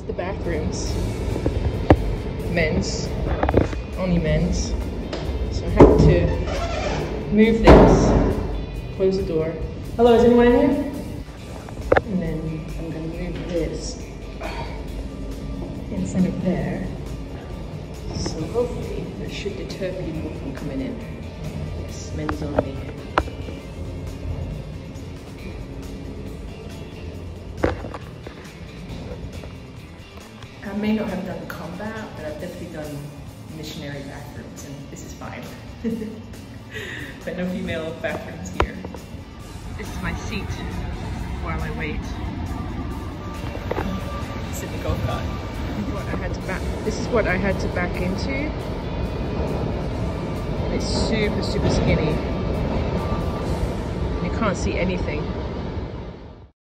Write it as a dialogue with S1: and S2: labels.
S1: the bathrooms. Men's, only men's. So I have to move this, close the door. Hello, is anyone in here? And then I'm gonna move this instead of there. So hopefully that should deter people from coming in. Yes, men's only. I may not have done combat, but I've definitely done missionary bathrooms, and this is fine. But no female bathrooms here. This is my seat while I wait. Sit in the golf cart. This is what I had to back into. And it's super, super skinny. You can't see anything.